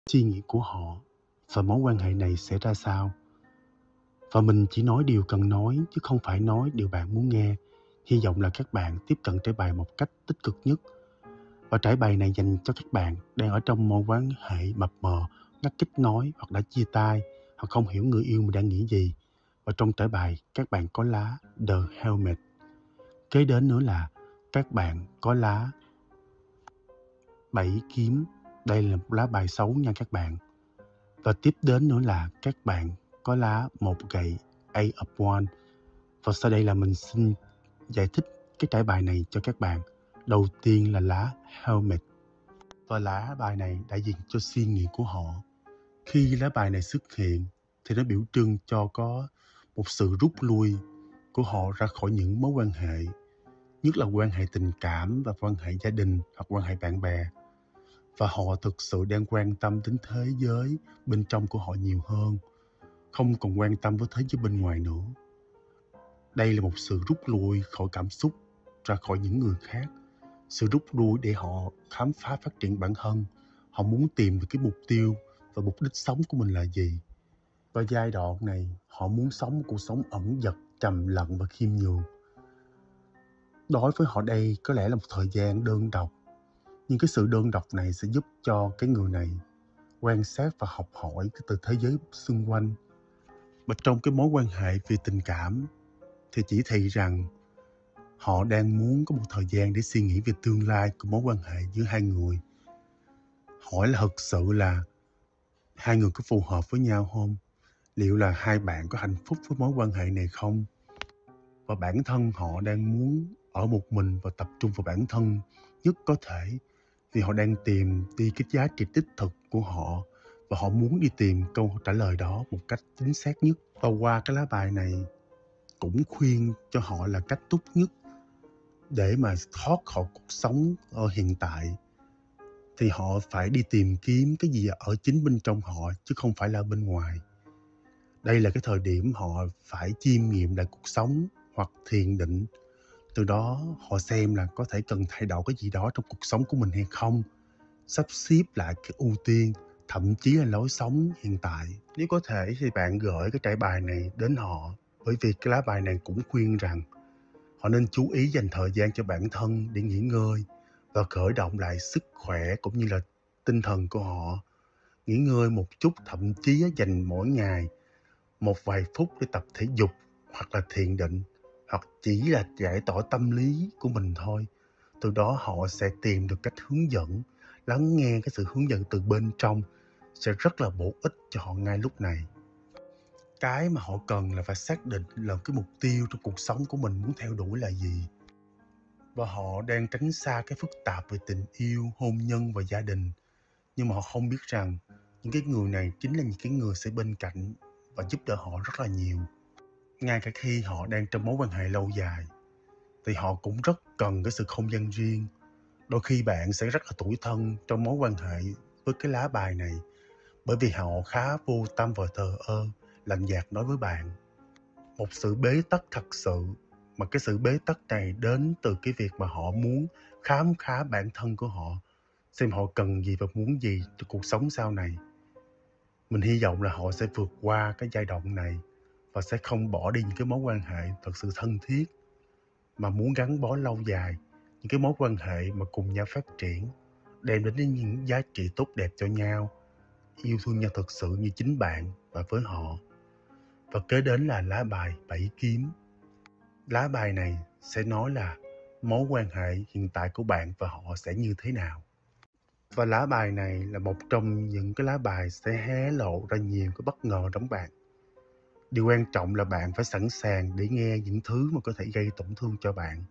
suy nghĩ của họ và mối quan hệ này sẽ ra sao. Và mình chỉ nói điều cần nói chứ không phải nói điều bạn muốn nghe. Hy vọng là các bạn tiếp cận trải bài một cách tích cực nhất. Và trải bài này dành cho các bạn đang ở trong mối quan hệ mập mờ, ngắt kết nối hoặc đã chia tay, hoặc không hiểu người yêu mình đang nghĩ gì. Và trong trải bài các bạn có lá The Helmet. Kế đến nữa là các bạn có lá 7 kiếm. Đây là một lá bài xấu nha các bạn. Và tiếp đến nữa là các bạn có lá một gậy Eight of Wands. Và sau đây là mình xin giải thích cái trải bài này cho các bạn. Đầu tiên là lá Helmet. Và lá bài này đại diện cho suy nghĩ của họ. Khi lá bài này xuất hiện thì nó biểu trưng cho có một sự rút lui của họ ra khỏi những mối quan hệ, nhất là quan hệ tình cảm và quan hệ gia đình hoặc quan hệ bạn bè. Và họ thực sự đang quan tâm đến thế giới bên trong của họ nhiều hơn, không còn quan tâm với thế giới bên ngoài nữa. Đây là một sự rút lui khỏi cảm xúc ra khỏi những người khác, sự rút lui để họ khám phá phát triển bản thân. Họ muốn tìm được cái mục tiêu và mục đích sống của mình là gì. Và giai đoạn này họ muốn sống một cuộc sống ẩn dật, trầm lặng và khiêm nhường. Đối với họ đây có lẽ là một thời gian đơn độc, nhưng cái sự đơn độc này sẽ giúp cho cái người này quan sát và học hỏi từ thế giới xung quanh. Và trong cái mối quan hệ về tình cảm thì chỉ thị rằng họ đang muốn có một thời gian để suy nghĩ về tương lai của mối quan hệ giữa hai người. Hỏi là thực sự là hai người có phù hợp với nhau không? Liệu là hai bạn có hạnh phúc với mối quan hệ này không? Và bản thân họ đang muốn ở một mình và tập trung vào bản thân nhất có thể, vì họ đang tìm đi cái giá trị đích thực của họ và họ muốn đi tìm câu trả lời đó một cách chính xác nhất. Và qua cái lá bài này cũng khuyên cho họ là cách tốt nhất để mà thoát khỏi cuộc sống ở hiện tại thì họ phải đi tìm kiếm cái gì ở chính bên trong họ chứ không phải là bên ngoài. Đây là cái thời điểm họ phải chiêm nghiệm lại cuộc sống hoặc thiền định. Từ đó họ xem là có thể cần thay đổi cái gì đó trong cuộc sống của mình hay không, sắp xếp lại cái ưu tiên, thậm chí là lối sống hiện tại. Nếu có thể thì bạn gửi cái trải bài này đến họ, bởi vì cái lá bài này cũng khuyên rằng họ nên chú ý dành thời gian cho bản thân để nghỉ ngơi và khởi động lại sức khỏe cũng như là tinh thần của họ. Nghỉ ngơi một chút, thậm chí dành mỗi ngày một vài phút để tập thể dục hoặc là thiền định, hoặc chỉ là giải tỏa tâm lý của mình thôi. Từ đó họ sẽ tìm được cách hướng dẫn, lắng nghe cái sự hướng dẫn từ bên trong sẽ rất là bổ ích cho họ ngay lúc này. Cái mà họ cần là phải xác định là cái mục tiêu trong cuộc sống của mình muốn theo đuổi là gì. Và họ đang tránh xa cái phức tạp về tình yêu, hôn nhân và gia đình. Nhưng mà họ không biết rằng những cái người này chính là những cái người sẽ bên cạnh và giúp đỡ họ rất là nhiều. Ngay cả khi họ đang trong mối quan hệ lâu dài thì họ cũng rất cần cái sự không gian riêng. Đôi khi bạn sẽ rất là tủi thân trong mối quan hệ với cái lá bài này, bởi vì họ khá vô tâm và thờ ơ, lạnh nhạt nói với bạn. Một sự bế tắc thật sự, mà cái sự bế tắc này đến từ cái việc mà họ muốn khám phá bản thân của họ, xem họ cần gì và muốn gì trong cuộc sống sau này. Mình hy vọng là họ sẽ vượt qua cái giai đoạn này và sẽ không bỏ đi những cái mối quan hệ thật sự thân thiết, mà muốn gắn bó lâu dài, những cái mối quan hệ mà cùng nhau phát triển, đem đến những giá trị tốt đẹp cho nhau, yêu thương nhau thật sự như chính bạn và với họ. Và kế đến là lá bài 7 kiếm. Lá bài này sẽ nói là mối quan hệ hiện tại của bạn và họ sẽ như thế nào. Và lá bài này là một trong những cái lá bài sẽ hé lộ ra nhiều cái bất ngờ trong bạn. Điều quan trọng là bạn phải sẵn sàng để nghe những thứ mà có thể gây tổn thương cho bạn.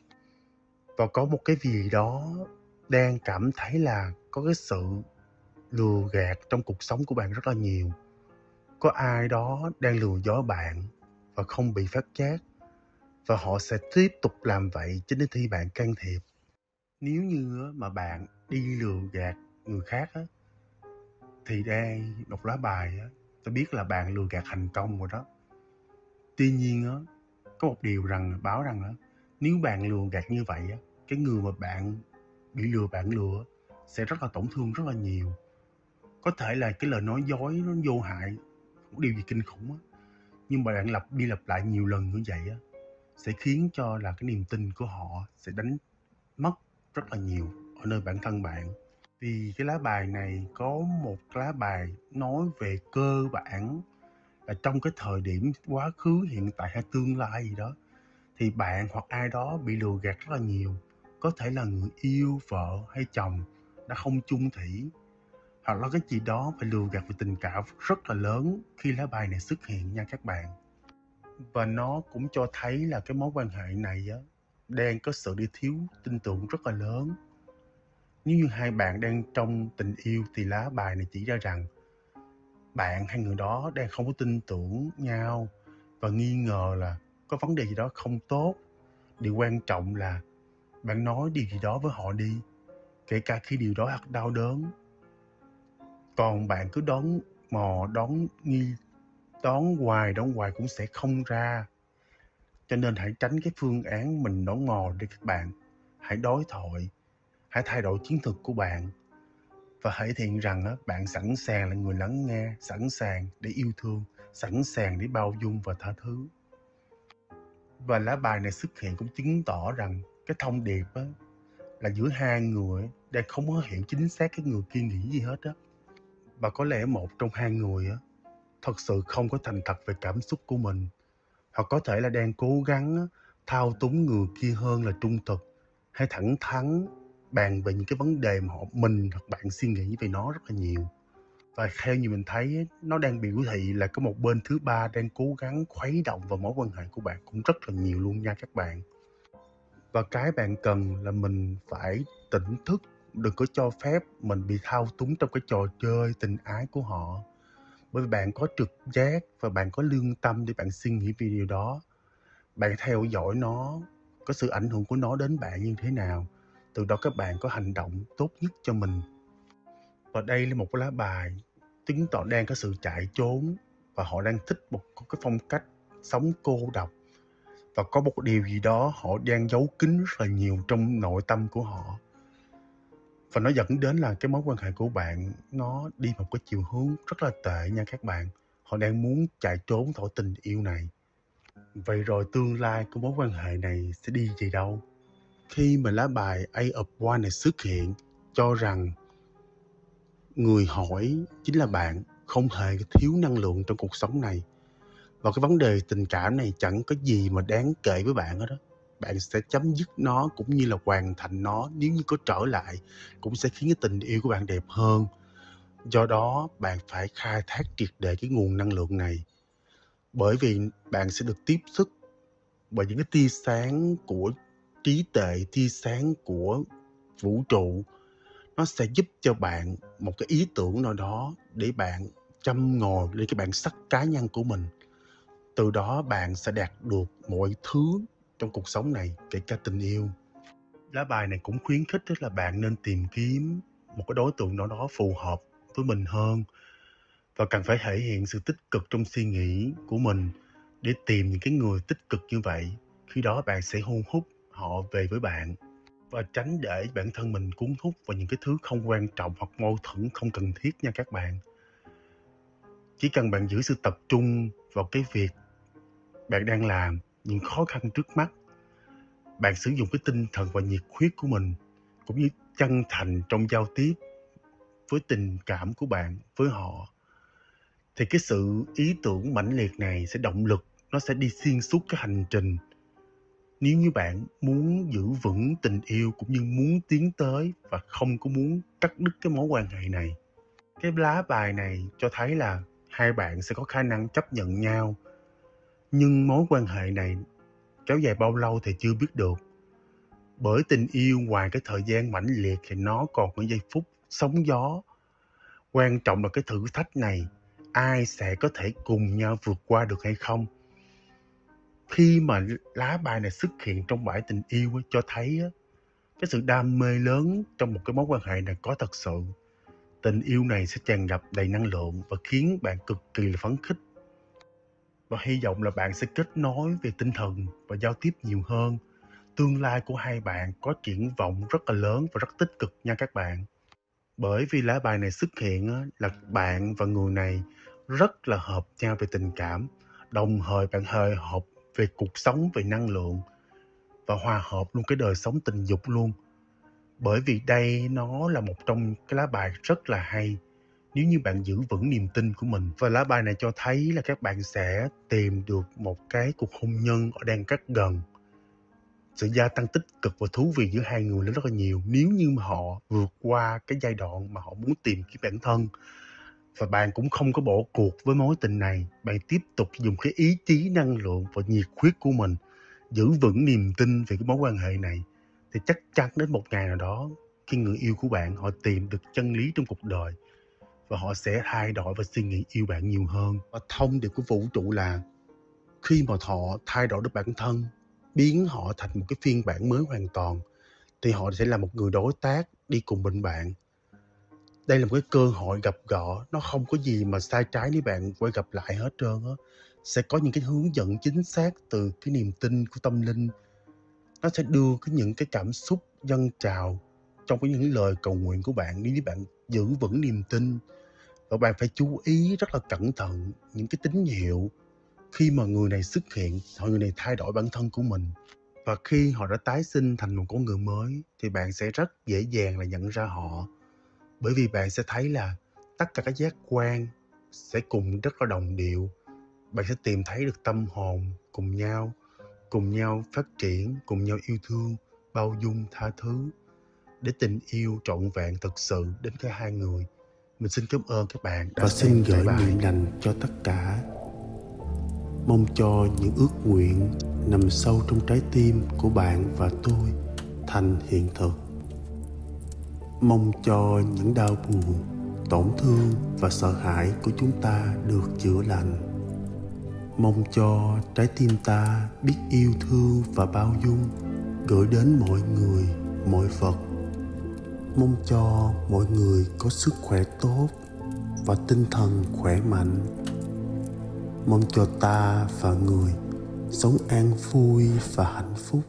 Và có một cái gì đó đang cảm thấy là có cái sự lừa gạt trong cuộc sống của bạn rất là nhiều. Có ai đó đang lừa dối bạn và không bị phát giác. Và họ sẽ tiếp tục làm vậy cho đến khi bạn can thiệp. Nếu như mà bạn đi lừa gạt người khác á, thì đây đọc lá bài á, tôi biết là bạn lừa gạt thành công rồi đó. Tuy nhiên á, có một điều báo rằng á, nếu bạn lừa gạt như vậy á, cái người mà bạn bị lừa bạn lừa sẽ rất là tổn thương rất là nhiều. Có thể là cái lời nói dối nó vô hại, không điều gì kinh khủng á, nhưng mà bạn lặp đi lặp lại nhiều lần như vậy á, sẽ khiến cho là cái niềm tin của họ sẽ đánh mất rất là nhiều ở nơi bản thân bạn. Vì cái lá bài này có một lá bài nói về cơ bản là trong cái thời điểm quá khứ, hiện tại hay tương lai gì đó, thì bạn hoặc ai đó bị lừa gạt rất là nhiều. Có thể là người yêu, vợ hay chồng đã không chung thủy, hoặc là cái gì đó phải lừa gạt về tình cảm rất là lớn khi lá bài này xuất hiện nha các bạn. Và nó cũng cho thấy là cái mối quan hệ này á, đang có sự đi thiếu tin tưởng rất là lớn. Nếu như hai bạn đang trong tình yêu thì lá bài này chỉ ra rằng bạn hay người đó đang không có tin tưởng nhau và nghi ngờ là có vấn đề gì đó không tốt. Điều quan trọng là bạn nói điều gì đó với họ đi, kể cả khi điều đó thật đau đớn. Còn bạn cứ đón mò, đón nghi, đón hoài cũng sẽ không ra. Cho nên hãy tránh cái phương án mình đón mò đi các bạn. Hãy đối thoại, hãy thay đổi chiến thuật của bạn và hãy thể hiện rằng bạn sẵn sàng là người lắng nghe, sẵn sàng để yêu thương, sẵn sàng để bao dung và tha thứ. Và lá bài này xuất hiện cũng chứng tỏ rằng cái thông điệp là giữa hai người đang không có hiểu chính xác cái người kia nghĩ gì hết á. Và có lẽ một trong hai người thật sự không có thành thật về cảm xúc của mình, hoặc có thể là đang cố gắng thao túng người kia hơn là trung thực, hay thẳng thắn bàn về những cái vấn đề mà mình hoặc bạn suy nghĩ về nó rất là nhiều. Và theo như mình thấy nó đang biểu thị là có một bên thứ ba đang cố gắng khuấy động vào mối quan hệ của bạn cũng rất là nhiều luôn nha các bạn. Và cái bạn cần là mình phải tỉnh thức, đừng có cho phép mình bị thao túng trong cái trò chơi tình ái của họ. Bởi vì bạn có trực giác và bạn có lương tâm để bạn suy nghĩ về điều đó. Bạn theo dõi nó, có sự ảnh hưởng của nó đến bạn như thế nào. Từ đó các bạn có hành động tốt nhất cho mình. Và đây là một cái lá bài chứng tỏ đang có sự chạy trốn và họ đang thích một cái phong cách sống cô độc. Và có một điều gì đó họ đang giấu kín rất là nhiều trong nội tâm của họ. Và nó dẫn đến là cái mối quan hệ của bạn nó đi một cái chiều hướng rất là tệ nha các bạn. Họ đang muốn chạy trốn khỏi tình yêu này. Vậy rồi tương lai của mối quan hệ này sẽ đi về đâu? Khi mà lá bài Ace of Wands này xuất hiện cho rằng người hỏi chính là bạn, không hề thiếu năng lượng trong cuộc sống này. Và cái vấn đề tình cảm này chẳng có gì mà đáng kể với bạn hết đó. Bạn sẽ chấm dứt nó cũng như là hoàn thành nó, nếu như có trở lại cũng sẽ khiến cái tình yêu của bạn đẹp hơn. Do đó bạn phải khai thác triệt để cái nguồn năng lượng này. Bởi vì bạn sẽ được tiếp sức bởi những cái tia sáng của trí tuệ, tia sáng của vũ trụ. Nó sẽ giúp cho bạn một cái ý tưởng nào đó để bạn châm ngòi lên cái bản sắc cá nhân của mình. Từ đó bạn sẽ đạt được mọi thứ trong cuộc sống này, kể cả tình yêu. Lá bài này cũng khuyến khích là bạn nên tìm kiếm một cái đối tượng nào đó phù hợp với mình hơn. Và cần phải thể hiện sự tích cực trong suy nghĩ của mình để tìm những cái người tích cực như vậy. Khi đó bạn sẽ thu hút họ về với bạn. Và tránh để bản thân mình cuốn hút vào những cái thứ không quan trọng hoặc mâu thuẫn không cần thiết nha các bạn. Chỉ cần bạn giữ sự tập trung vào cái việc bạn đang làm, những khó khăn trước mắt, bạn sử dụng cái tinh thần và nhiệt huyết của mình, cũng như chân thành trong giao tiếp với tình cảm của bạn với họ, thì cái sự ý tưởng mãnh liệt này sẽ động lực, nó sẽ đi xuyên suốt cái hành trình. Nếu như bạn muốn giữ vững tình yêu cũng như muốn tiến tới và không có muốn cắt đứt cái mối quan hệ này. Cái lá bài này cho thấy là hai bạn sẽ có khả năng chấp nhận nhau, nhưng mối quan hệ này kéo dài bao lâu thì chưa biết được. Bởi tình yêu ngoài cái thời gian mãnh liệt thì nó còn có giây phút sóng gió. Quan trọng là cái thử thách này ai sẽ có thể cùng nhau vượt qua được hay không. Khi mà lá bài này xuất hiện trong bãi tình yêu cho thấy cái sự đam mê lớn trong một cái mối quan hệ này có thật sự. Tình yêu này sẽ tràn ngập đầy năng lượng và khiến bạn cực kỳ là phấn khích. Và hy vọng là bạn sẽ kết nối về tinh thần và giao tiếp nhiều hơn. Tương lai của hai bạn có triển vọng rất là lớn và rất tích cực nha các bạn. Bởi vì lá bài này xuất hiện á, là bạn và người này rất là hợp nhau về tình cảm, đồng thời bạn hời hợp về cuộc sống, về năng lượng và hòa hợp luôn cái đời sống tình dục luôn. Bởi vì đây nó là một trong cái lá bài rất là hay nếu như bạn giữ vững niềm tin của mình. Và lá bài này cho thấy là các bạn sẽ tìm được một cái cuộc hôn nhân ở đang rất gần. Sự gia tăng tích cực và thú vị giữa hai người lên rất là nhiều nếu như mà họ vượt qua cái giai đoạn mà họ muốn tìm kiếm bản thân. Và bạn cũng không có bỏ cuộc với mối tình này. Bạn tiếp tục dùng cái ý chí, năng lượng và nhiệt huyết của mình giữ vững niềm tin về cái mối quan hệ này. Thì chắc chắn đến một ngày nào đó, khi người yêu của bạn họ tìm được chân lý trong cuộc đời và họ sẽ thay đổi và suy nghĩ yêu bạn nhiều hơn. Và thông điệp của vũ trụ là khi mà họ thay đổi được bản thân, biến họ thành một cái phiên bản mới hoàn toàn, thì họ sẽ là một người đối tác đi cùng bên bạn. Đây là một cái cơ hội gặp gỡ, nó không có gì mà sai trái nếu bạn quay gặp lại hết trơn á. Sẽ có những cái hướng dẫn chính xác từ cái niềm tin của tâm linh. Nó sẽ đưa những cái cảm xúc dâng trào trong những lời cầu nguyện của bạn nếu như bạn giữ vững niềm tin. Và bạn phải chú ý rất là cẩn thận những cái tín hiệu khi mà người này xuất hiện, người này thay đổi bản thân của mình. Và khi họ đã tái sinh thành một con người mới thì bạn sẽ rất dễ dàng là nhận ra họ. Bởi vì bạn sẽ thấy là tất cả các giác quan sẽ cùng rất là đồng điệu. Bạn sẽ tìm thấy được tâm hồn cùng nhau phát triển, cùng nhau yêu thương, bao dung, tha thứ. Để tình yêu trọn vẹn thực sự đến cả hai người. Mình xin cảm ơn các bạn đã và xin gửi bài. niềm lành cho tất cả. Mong cho những ước nguyện nằm sâu trong trái tim của bạn và tôi thành hiện thực. Mong cho những đau buồn, tổn thương và sợ hãi của chúng ta được chữa lành. Mong cho trái tim ta biết yêu thương và bao dung, gửi đến mọi người, mọi vật. Mong cho mọi người có sức khỏe tốt và tinh thần khỏe mạnh. Mong cho ta và người sống an vui và hạnh phúc.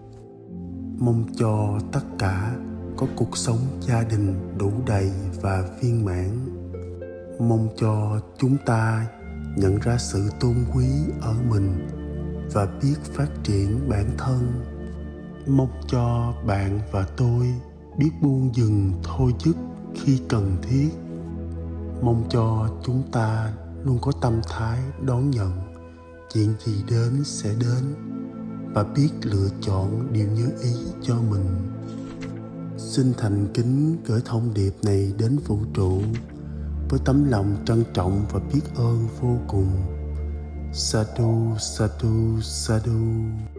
Mong cho tất cả có cuộc sống gia đình đủ đầy và viên mãn. Mong cho chúng ta nhận ra sự tôn quý ở mình và biết phát triển bản thân. Mong cho bạn và tôi biết buông dừng thôi dứt khi cần thiết. Mong cho chúng ta luôn có tâm thái đón nhận chuyện gì đến sẽ đến và biết lựa chọn điều như ý cho mình. Xin thành kính gửi thông điệp này đến vũ trụ với tấm lòng trân trọng và biết ơn vô cùng. Sadhu, sadhu, sadhu.